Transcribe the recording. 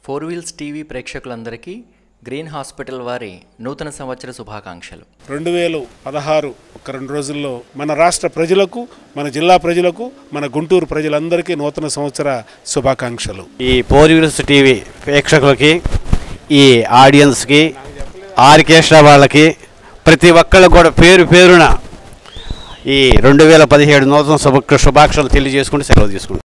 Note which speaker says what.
Speaker 1: Four wheels TV ప్రేక్షకులందరికీ green hospital వారి నూతన సంవత్సర శుభాకాంక్షలు.
Speaker 2: 2016 ఒక 2 రోజుల్లో మన రాష్ట్ర ప్రజలకు, మన జిల్లా ప్రజలకు, మన గుంటూరు ప్రజలందరికీ నూతన సంవత్సర శుభాకాంక్షలు.
Speaker 3: ఈ ఫోర్ వీల్స్ టీవీ ప్రేక్షకులకి, ఈ ఆడియన్స్కి, ఆర్కెస్ట్రా వాళ్ళకి, ప్రతి ఒక్కళ్ళకు కూడా పేరు పేరున ఈ 2017 నూతన శుభాకాంక్షలు తెలియజేసుకుంటూ సెలవు తీసుకుంటాం.